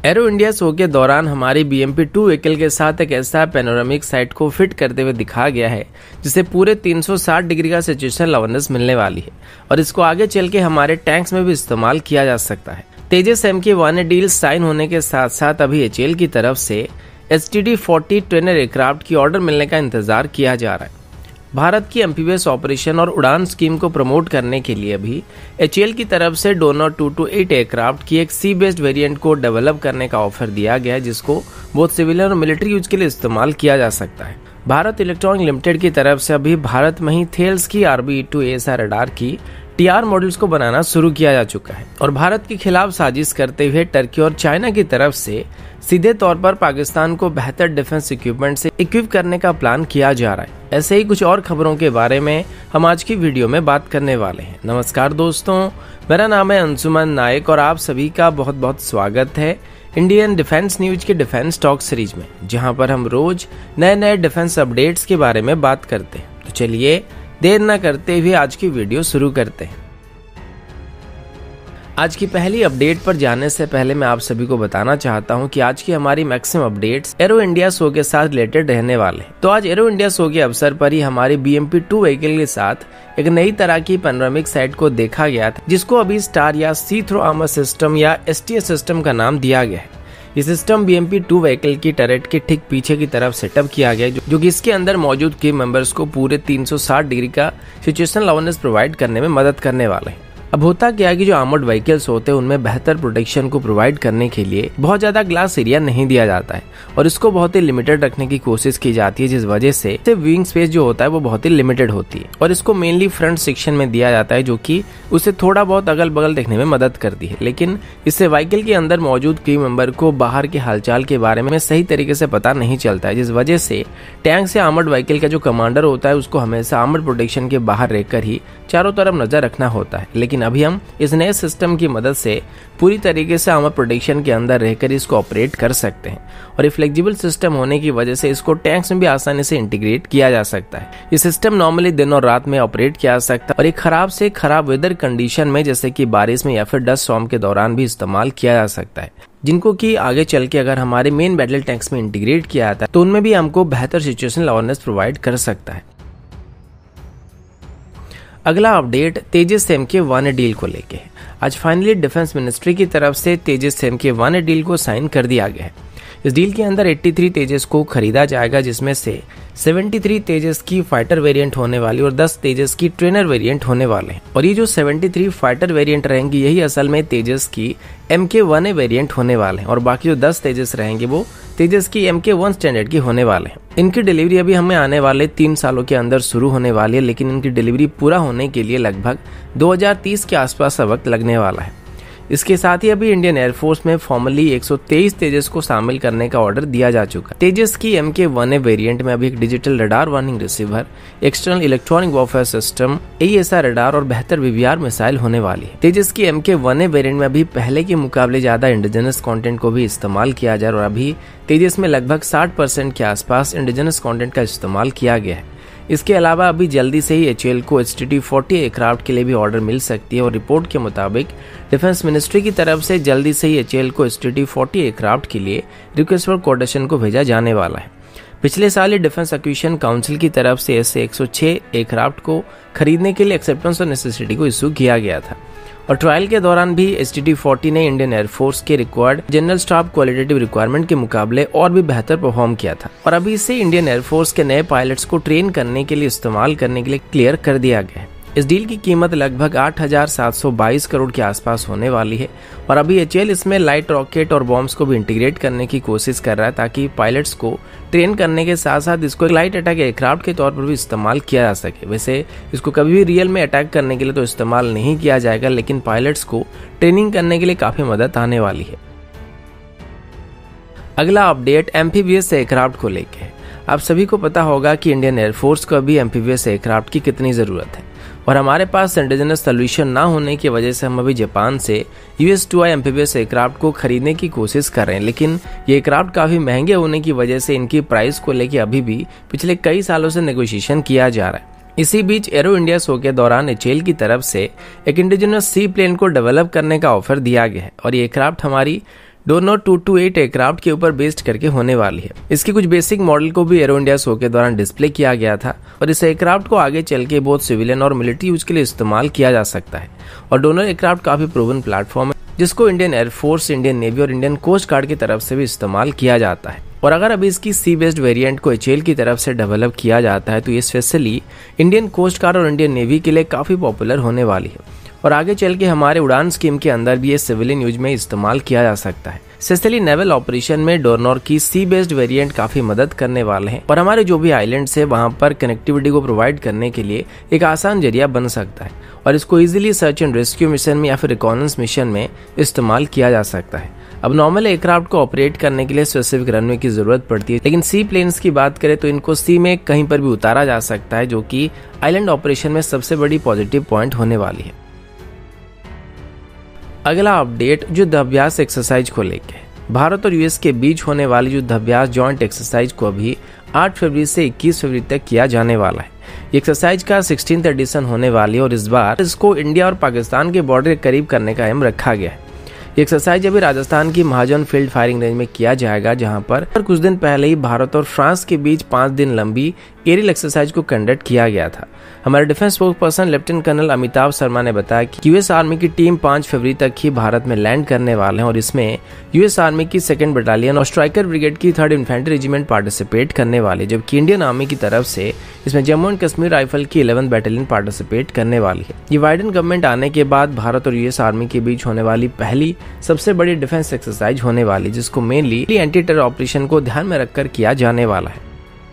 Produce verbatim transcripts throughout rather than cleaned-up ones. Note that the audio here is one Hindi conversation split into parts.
एरो इंडिया शो के दौरान हमारी B M P two vehicle के साथ एक ऐसा पैनोरामिक साइट को फिट करते हुए दिखाया गया है जिसे पूरे तीन सौ साठ डिग्री का सिचुएशनल अवेयरनेस मिलने वाली है और इसको आगे चल के हमारे टैंक्स में भी इस्तेमाल किया जा सकता है। Tejas M K one A deal sign होने के साथ साथ अभी एच ए एल की तरफ से H T D forty trainer aircraft की ऑर्डर मिलने का इंतजार किया जा रहा है। भारत की एम्फीबियस ऑपरेशन और उड़ान स्कीम को प्रमोट करने के लिए भी एच ए एल की तरफ से Dornier two two eight aircraft की एक सी बेस्ड वेरिएंट को डेवलप करने का ऑफर दिया गया है, जिसको बहुत सिविलियन और मिलिट्री यूज के लिए इस्तेमाल किया जा सकता है। भारत इलेक्ट्रॉनिक लिमिटेड की तरफ से अभी भारत में ही थेल्स की R B two A S R radar की टी आर मॉडल्स को बनाना शुरू किया जा चुका है और भारत के खिलाफ साजिश करते हुए टर्की और चाइना की तरफ से सीधे तौर पर पाकिस्तान को बेहतर डिफेंस इक्विपमेंट से इक्विप करने का प्लान किया जा रहा है। ऐसे ही कुछ और खबरों के बारे में हम आज की वीडियो में बात करने वाले हैं। नमस्कार दोस्तों, मेरा नाम है अंशुमन नायक और आप सभी का बहुत बहुत स्वागत है इंडियन डिफेंस न्यूज के डिफेंस टॉक सीरीज में, जहां पर हम रोज नए नए डिफेंस अपडेट्स के बारे में बात करते हैं। तो चलिए देर न करते हुए आज की वीडियो शुरू करते हैं। आज की पहली अपडेट पर जाने से पहले मैं आप सभी को बताना चाहता हूं कि आज की हमारी maximum updates aero India show के साथ रिलेटेड रहने वाले हैं। तो आज एरो इंडिया शो के अवसर पर ही हमारी B M P two vehicle के साथ एक नई तरह की पैनोरामिक साइट को देखा गया था, जिसको अभी स्टार या सी थ्रो आर्मर सिस्टम या एस टी एस सिस्टम का नाम दिया गया है। ये system B M P two vehicle की टरेट के ठीक पीछे की तरफ सेटअप किया गया है, जो कि इसके अंदर मौजूद की मेंबर्स को पूरे तीन सौ साठ डिग्री का सिचुएशनल अवेयरनेस प्रोवाइड करने में मदद करने वाले हैं। अब होता क्या है कि जो आर्मर्ड व्हीकल्स होते हैं उनमें बेहतर प्रोटेक्शन को प्रोवाइड करने के लिए बहुत ज्यादा ग्लास एरिया नहीं दिया जाता है और इसको बहुत ही लिमिटेड रखने की कोशिश की जाती है, जिस वजह से विंग स्पेस जो होता है वो बहुत ही लिमिटेड होती है और इसको मेनली फ्रंट सेक्शन में दिया जाता है, जो कि उसे थोड़ा बहुत अगल बगल देखने में मदद करती है। लेकिन इससे व्हीकल के अंदर मौजूद क्रू मेंबर को बाहर के हालचाल के बारे में सही तरीके से पता नहीं चलता है, जिस वजह से टैंक से आर्मर्ड व्हीकल का जो कमांडर होता है उसको हमेशा आर्मर्ड प्रोटेक्शन के बाहर रहकर ही चारों तरफ नजर रखना होता है। लेकिन अभी हम इस नए सिस्टम की मदद से पूरी तरीके से आर्मर प्रोटेक्शन के अंदर रहकर इसको ऑपरेट कर सकते हैं और ये फ्लेक्सिबल सिस्टम होने की वजह से इसको टैंक्स में भी आसानी से इंटीग्रेट किया जा सकता है। ये सिस्टम नॉर्मली दिन और रात में ऑपरेट किया जा सकता है और एक खराब से खराब वेदर कंडीशन में, जैसे कि बारिश में या फिर डस्ट स्टॉर्म के दौरान भी इस्तेमाल किया जा सकता है, जिनको कि आगे चल के अगर हमारे मेन बैटल टैंक्स में इंटीग्रेट किया जाता है तो उनमें भी हमको बेहतर सिचुएशनल अवेयरनेस प्रोवाइड कर सकता है। अगला update Tejas M K one A deal को लेके है। आज फाइनली डिफेंस मिनिस्ट्री की तरफ से Tejas M K one A deal को साइन कर दिया गया है। इस डील के अंदर तिरासी तेजस को खरीदा जाएगा, जिसमें से तिहत्तर तेजस की फाइटर वेरिएंट होने वाली और दस तेजस की ट्रेनर वेरिएंट होने वाले हैं और ये जो तिहत्तर फाइटर वेरिएंट रहेंगी यही असल में तेजस की एम के वन ए वेरिएंट होने वाले हैं और बाकी जो दस तेजस रहेंगे वो तेजस की एम के वन स्टैंडर्ड की होने वाले हैं। इनकी डिलीवरी अभी हमें आने वाले तीन सालों के अंदर शुरू होने वाली है, लेकिन इनकी डिलीवरी पूरा होने के लिए लगभग दो हज़ार तीस के आसपास का वक्त लगने वाला है। इसके साथ ही अभी इंडियन एयरफोर्स में फॉर्मली एक सौ तेईस तेजस को शामिल करने का ऑर्डर दिया जा चुका है। तेजस की एम के वन ए वेरिएंट में अभी एक digital radar warning receiver, external electronic warfare system, A S R radar और बेहतर वी वी आर मिसाइल होने वाली है। तेजस की एम के वन ए वेरिएंट में अभी पहले के मुकाबले ज्यादा इंडिजिनस कंटेंट को भी इस्तेमाल किया जा रहा है और अभी तेजस में लगभग साठ परसेंट के आसपास इंडिजिनस कंटेंट का इस्तेमाल किया गया है। इसके अलावा अभी जल्दी से ही एच ए एल को H T D forty aircraft के लिए भी ऑर्डर मिल सकती है और रिपोर्ट के मुताबिक डिफेंस मिनिस्ट्री की तरफ से जल्दी से ही एच ए एल को H T D forty aircraft के लिए रिक्वेस्ट फॉर कोटेशन को भेजा जाने वाला है। पिछले साल ही डिफेंस एक्विजिशन काउंसिल की तरफ से ऐसे एक सौ छह एयरक्राफ्ट को खरीदने के लिए एक्सेप्टेंस और नेसेसिटी को इशू किया गया था और ट्रायल के दौरान भी एच टी डी फोर्टी ने इंडियन एयरफोर्स के required general staff qualitative requirement के मुकाबले और भी बेहतर परफॉर्म किया था और अभी इसे इंडियन एयरफोर्स के नए पायलट्स को ट्रेन करने के लिए इस्तेमाल करने के लिए क्लियर कर दिया गया है। इस डील की कीमत लगभग आठ हजार सात सौ बाईस करोड़ के आसपास होने वाली है और अभी एच ए एल इसमें लाइट रॉकेट और बॉम्ब्स को भी इंटीग्रेट करने की कोशिश कर रहा है, ताकि पायलट्स को ट्रेन करने के साथ साथ इसको एक लाइट अटैक एयरक्राफ्ट के तौर पर भी इस्तेमाल किया जा सके। वैसे इसको कभी भी रियल में अटैक करने के लिए तो इस्तेमाल नहीं किया जाएगा, लेकिन पायलट्स को ट्रेनिंग करने के लिए काफी मदद आने वाली है। अगला अपडेट एम्फीबियस एयरक्राफ्ट को लेके है। आप सभी को पता होगा कि इंडियन एयरफोर्स को अभी एम्फीबियस एयरक्राफ्ट की कितनी जरूरत है और हमारे पास इंडिजिनस सोल्यूशन ना होने की वजह से हम अभी जापान से U S two I amphibious aircraft को खरीदने की कोशिश कर रहे हैं, लेकिन ये एयरक्राफ्ट काफी महंगे होने की वजह से इनकी प्राइस को लेके अभी भी पिछले कई सालों से नेगोशिएशन किया जा रहा है। इसी बीच एरो इंडिया शो के दौरान एच ए एल की तरफ से एक इंडिजिनस सी प्लेन को डेवलप करने का ऑफर दिया गया है और ये एयरक्राफ्ट हमारी Dornier two two eight aircraft के ऊपर बेस्ड करके होने वाली है। इसकी कुछ बेसिक मॉडल को भी एरो इंडिया शो के दौरान डिस्प्ले किया गया था और इस एयरक्राफ्ट को आगे चल के बहुत सिविलियन और मिलिट्री यूज के लिए इस्तेमाल किया जा सकता है। और डोर्नियर एयरक्राफ्ट काफी प्रूवन प्लेटफॉर्म है जिसको इंडियन एयरफोर्स, इंडियन नेवी और इंडियन कोस्ट गार्ड की तरफ से भी इस्तेमाल किया जाता है। और अगर अभी इसकी सी बेस्ड वेरिएंट को एच ए एल की तरफ से डेवलप किया जाता है तो ये स्पेशली इंडियन कोस्ट गार्ड और इंडियन नेवी के लिए काफी पॉपुलर होने वाली है और आगे चल के हमारे उड़ान स्कीम के अंदर भी ये सिविलियन यूज में इस्तेमाल किया जा सकता है। स्पेशली नेवल ऑपरेशन में डोर्नियर की सी बेस्ड वेरिएंट काफी मदद करने वाले हैं और हमारे जो भी आइलैंड्स है वहां पर कनेक्टिविटी को प्रोवाइड करने के लिए एक आसान जरिया बन सकता है और इसको easily search and rescue mission में या फिर रिकॉनेंस मिशन में इस्तेमाल किया जा सकता है। अब नॉर्मल एयरक्राफ्ट को ऑपरेट करने के लिए स्पेसिफिक रनवे की जरूरत पड़ती है, लेकिन सी प्लेन्स की बात करें तो इनको सी में कहीं पर भी उतारा जा सकता है, जो कि आइलैंड ऑपरेशन में सबसे बड़ी पॉजिटिव पॉइंट होने वाली है। अगला अपडेट युद्ध अभ्यास एक्सरसाइज को लेकर भारत और यूएस के बीच होने वाली युद्ध अभ्यास जॉइंट एक्सरसाइज को अभी आठ फरवरी से इक्कीस फरवरी तक किया जाने वाला है। एक्सरसाइज का सिक्सटीन्थ एडिशन होने वाली है और इस बार इसको इंडिया और पाकिस्तान के बॉर्डर के करीब करने का एम रखा गया है। एक्सरसाइज अभी राजस्थान की महाजन फील्ड फायरिंग रेंज में किया जाएगा, जहां पर कुछ दिन पहले ही भारत और फ्रांस के बीच पांच दिन लंबी एरियल एक्सरसाइज को कंडक्ट किया गया था। हमारे defence spokesperson lieutenant colonel Amitabh Sharma ने बताया कि यूएस आर्मी की टीम पाँच फरवरी तक ही भारत में लैंड करने वाले हैं और इसमें यूएस आर्मी की सेकंड बटालियन और स्ट्राइकर ब्रिगेड की थर्ड इन्फेंट्री रेजिमेंट पार्टिसिपेट करने वाले, जबकि इंडियन आर्मी की तरफ से इसमें जम्मू एंड कश्मीर राइफल की इलेवेंथ बैटालियन पार्टिसिपेट करने वाली है। ये बाइडेन गवर्नमेंट आने के बाद भारत और यूएस आर्मी के बीच होने वाली पहली सबसे बड़ी डिफेंस एक्सरसाइज होने वाली, जिसको मेनली एंटी टेरर ऑपरेशन को ध्यान में रखकर किया जाने वाला है।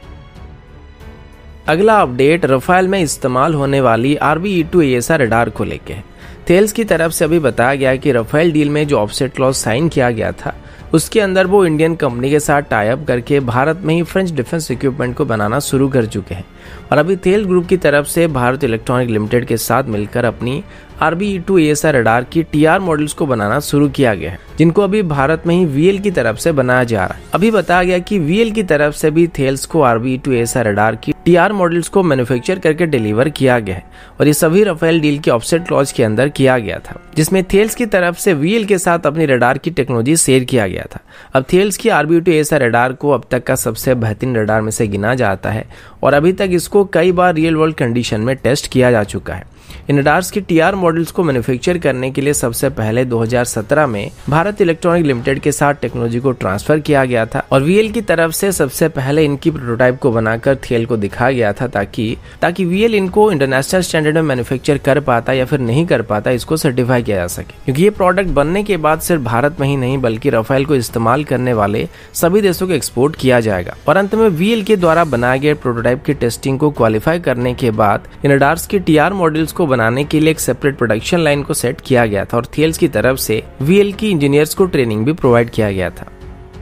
अगला अपडेट रफाल में इस्तेमाल होने वाली R B E two A S R radar को लेके है। थेल्स की तरफ से अभी बताया गया कि रफाल डील में जो ऑफसेट क्लॉज साइन किया गया था उसके अंदर वो इंडियन कंपनी के साथ टाई अप करके भारत में ही फ्रेंच डिफेंस इक्विपमेंट को बनाना शुरू कर चुके हैं और अभी थेल ग्रुप की तरफ से भारत इलेक्ट्रॉनिक लिमिटेड के साथ मिलकर अपनी R B E two A S R radar की टी आर मॉडल्स को बनाना शुरू किया गया है, जिनको अभी भारत में ही वी एल की तरफ से बनाया जा रहा है। अभी बताया गया कि वी एल की तरफ से भी थेल्स को R B E two A S R radar की टी आर मॉडल्स को मैन्युफैक्चर करके डिलीवर किया गया है और ये सभी रफेल डील के ऑफसेट क्लॉज के अंदर किया गया था, जिसमें थेल्स की तरफ से वी एल के साथ अपनी रडार की टेक्नोलॉजी शेयर किया गया था। अब थेल्स की R B E two A S R radar को अब तक का सबसे बेहतरीन रडार में से गिना जाता है और अभी तक इसको कई बार रियल वर्ल्ड कंडीशन में टेस्ट किया जा चुका है। इन रडार्स की टी आर मॉडल्स को मैन्युफैक्चर करने के लिए सबसे पहले दो हज़ार सत्रह में भारत इलेक्ट्रॉनिक लिमिटेड के साथ टेक्नोलॉजी को ट्रांसफर किया गया था और वी एल की तरफ से सबसे पहले इनकी प्रोटोटाइप को बनाकर थेल को दिखाया गया था ताकि ताकि वी एल इनको इंटरनेशनल स्टैंडर्ड में मैन्युफैक्चर कर पाता या फिर नहीं कर पाता इसको सर्टिफाई किया जा सके, क्योंकि ये प्रोडक्ट बनने के बाद सिर्फ भारत में ही नहीं बल्कि रफेल को इस्तेमाल करने वाले सभी देशों को एक्सपोर्ट किया जाएगा। और अंत में वी एल के द्वारा बनाए गए प्रोटोटाइप की टेस्टिंग को क्वालिफाई करने के बाद इन रडार्स की टी आर मॉडल्स को बनाने के लिए एक सेपरेट प्रोडक्शन लाइन को सेट किया गया था और थेल्स की तरफ से वी एल की इंजीनियर्स को ट्रेनिंग भी प्रोवाइड किया गया था।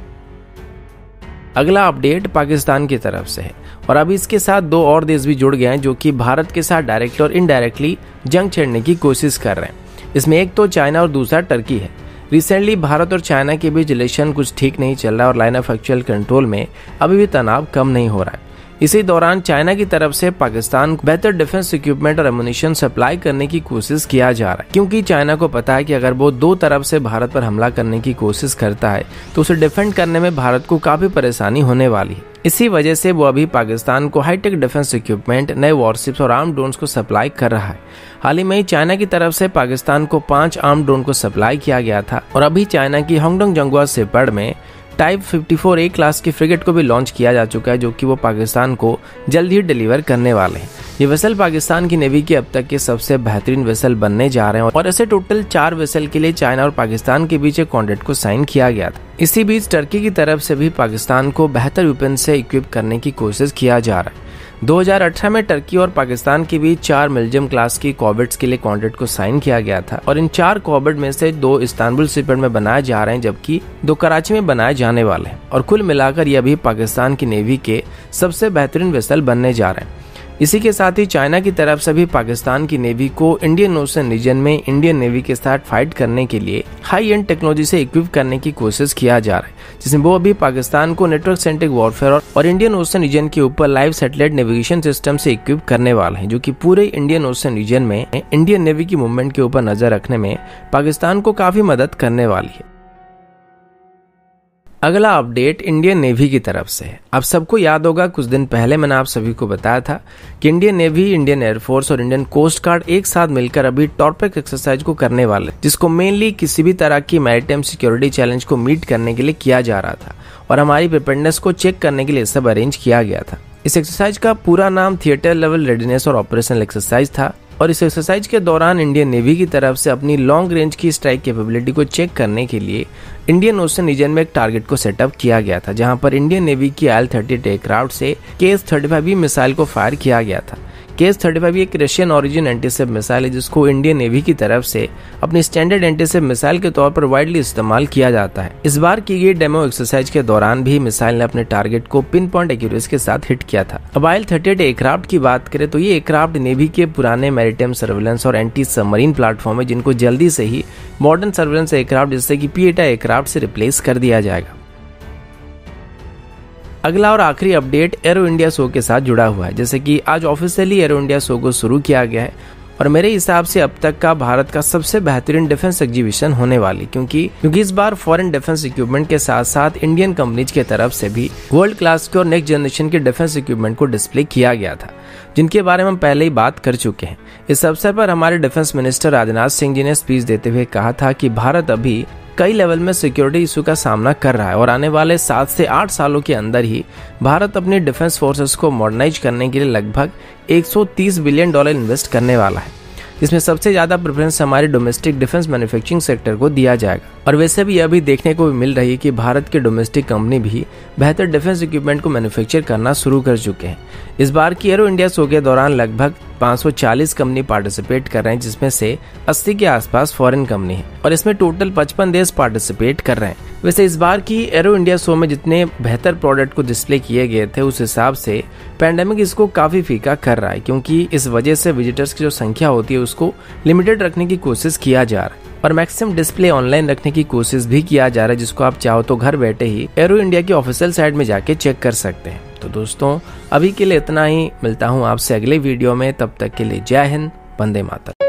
अगला अपडेट पाकिस्तान की तरफ से है और अब इसके साथ दो और देश भी जुड़ गए हैं जो कि भारत के साथ डायरेक्टली और इनडायरेक्टली जंग छेड़ने की कोशिश कर रहे हैं। इसमें एक तो चाइना और दूसरा टर्की है। रिसेंटली भारत और चाइना के बीच रिलेशन कुछ ठीक नहीं चल रहा और लाइन ऑफ एक्चुअल कंट्रोल में अभी भी तनाव कम नहीं हो रहा है। इसी दौरान चाइना की तरफ से पाकिस्तान को बेहतर डिफेंस इक्विपमेंट और एमुनिशन सप्लाई करने की कोशिश किया जा रहा है, क्योंकि चाइना को पता है कि अगर वो दो तरफ से भारत पर हमला करने की कोशिश करता है तो उसे डिफेंड करने में भारत को काफी परेशानी होने वाली है। इसी वजह से वो अभी पाकिस्तान को हाईटेक डिफेंस इक्विपमेंट, नए वॉरशिप्स और आर्म ड्रोन्स को सप्लाई कर रहा है। हाल ही में चाइना की तरफ से पाकिस्तान को पांच आर्म ड्रोन को सप्लाई किया गया था और अभी चाइना की होंगडोंग जंगुआ शेपर्ड में type fifty four A class की फ्रिगेट को भी लॉन्च किया जा चुका है, जो कि वो पाकिस्तान को जल्द ही डिलीवर करने वाले हैं। ये वेसल पाकिस्तान की नेवी के अब तक के सबसे बेहतरीन वेसल बनने जा रहे हैं और ऐसे टोटल चार वेसल के लिए चाइना और पाकिस्तान के बीच एक कॉन्ट्रैक्ट को साइन किया गया था। इसी बीच टर्की की तरफ से भी पाकिस्तान को बेहतर वेपन से इक्विप करने की कोशिश किया जा रहा है। दो हज़ार अठारह में टर्की और पाकिस्तान के बीच चार मिल्जियम क्लास की कॉर्वेट्स के लिए कॉन्ट्रैक्ट को साइन किया गया था और इन चार कॉर्वेट में से दो इस्तांबुल शिपयार्ड में बनाए जा रहे हैं जबकि दो कराची में बनाए जाने वाले हैं और कुल मिलाकर ये अभी पाकिस्तान की नेवी के सबसे बेहतरीन वेसल बनने जा रहे हैं। इसी के साथ ही चाइना की तरफ से भी पाकिस्तान की नेवी को इंडियन ओशन रीजन में इंडियन नेवी के साथ फाइट करने के लिए हाई एंड टेक्नोलॉजी से इक्विप करने की कोशिश किया जा रहा है, जिसमें वो अभी पाकिस्तान को नेटवर्क सेंट्रिक वॉरफेयर और इंडियन ओशन रीजन के ऊपर लाइव सैटेलाइट नेविगेशन सिस्टम से इक्विप करने वाले हैं, जो कि पूरे इंडियन ओशन रीजन में इंडियन नेवी की मूवमेंट के ऊपर नजर रखने में पाकिस्तान को काफी मदद करने वाली है। अगला अपडेट इंडियन नेवी की तरफ से है। आप सबको याद होगा कुछ दिन पहले मैंने आप सभी को बताया था कि इंडियन नेवी, इंडियन एयरफोर्स और इंडियन कोस्ट गार्ड एक साथ मिलकर अभी टॉर्पेडो एक्सरसाइज को करने वाले, जिसको मेनली किसी भी तरह की मैरीटाइम सिक्योरिटी चैलेंज को मीट करने के लिए किया जा रहा था और हमारी प्रिपेयर्डनेस को चेक करने के लिए सब अरेंज किया गया था। इस एक्सरसाइज का पूरा नाम थिएटर लेवल रेडीनेस और ऑपरेशनल एक्सरसाइज था और इस एक्सरसाइज के दौरान इंडियन नेवी की तरफ से अपनी लॉन्ग रेंज की स्ट्राइक कैपेबिलिटी को चेक करने के लिए इंडियन ओशन रीजन में एक टारगेट को सेटअप किया गया था, जहां पर इंडियन नेवी की I L thirty eight aircraft से K S thirty five B missile को फायर किया गया था। के एस थर्टी फाइव एक रशियन ओरिजिन एंटीसेप मिसाइल है, जिसको इंडियन नेवी की तरफ से अपनी स्टैंडर्ड एंटीसेप मिसाइल के तौर पर वाइडली इस्तेमाल किया जाता है। इस बार की गई डेमो एक्सरसाइज के दौरान भी मिसाइल ने अपने टारगेट को पिन पॉइंट एक्यूरेसी के साथ हिट किया था। अब I L thirty eight aircraft की बात करें तो ये एयरक्राफ्ट नेवी के पुराने मैरीटाइम सर्वेलेंस और एंटी सबमरीन प्लेटफॉर्म है, जिनको जल्दी से ही मॉडर्न सर्वेलेंस एयरक्राफ्ट जैसे कि पी एट आई एयरक्राफ्ट से रिप्लेस कर दिया जाएगा। अगला और आखिरी अपडेट एरो इंडिया शो के साथ जुड़ा हुआ है। जैसे कि आज ऑफिशियली एरो इंडिया शो को शुरू किया गया है और मेरे हिसाब से अब तक का भारत का सबसे बेहतरीन डिफेंस एग्जीबिशन होने वाली, क्योंकि क्योंकि इस बार फॉरेन डिफेंस इक्विपमेंट के साथ साथ इंडियन कंपनीज के तरफ से भी वर्ल्ड क्लास के और नेक्स्ट जनरेशन के डिफेंस इक्विपमेंट को डिस्प्ले किया गया था, जिनके बारे में हम पहले ही बात कर चुके हैं। इस अवसर पर हमारे डिफेंस मिनिस्टर राजनाथ सिंह जी ने स्पीच देते हुए कहा था कि भारत अभी कई लेवल में सिक्योरिटी इशू का सामना कर रहा है और आने वाले सात से आठ सालों के अंदर ही भारत अपनी डिफेंस फोर्सेस को मॉडर्नाइज करने के लिए लगभग एक सौ तीस बिलियन डॉलर इन्वेस्ट करने वाला है, जिसमें सबसे ज्यादा प्रेफरेंस हमारे डोमेस्टिक डिफेंस मैन्युफैक्चरिंग सेक्टर को दिया जाएगा। और वैसे भी यह भी देखने को भी मिल रही है कि भारत के डोमेस्टिक कंपनी भी बेहतर डिफेंस इक्विपमेंट को मैन्युफैक्चर करना शुरू कर चुके हैं। इस बार की एरो इंडिया शो के दौरान लगभग पाँच सौ चालीस कंपनी पार्टिसिपेट कर रहे हैं, जिसमें से अस्सी के आसपास फॉरेन कंपनी है और इसमें टोटल पचपन देश पार्टिसिपेट कर रहे हैं। वैसे इस बार की एरो इंडिया शो में जितने बेहतर प्रोडक्ट को डिस्प्ले किए गए थे, उस हिसाब से पैंडेमिक इसको काफी फीका कर रहा है, क्योंकि इस वजह से विजिटर्स की जो संख्या होती है उसको लिमिटेड रखने की कोशिश किया जा रहा है और मैक्सिमम डिस्प्ले ऑनलाइन रखने की कोशिश भी किया जा रहा है, जिसको आप चाहो तो घर बैठे ही एरो इंडिया की ऑफिशियल साइट में जाके चेक कर सकते हैं। तो दोस्तों अभी के लिए इतना ही, मिलता हूँ आपसे अगले वीडियो में, तब तक के लिए जय हिंद, वंदे मातरम।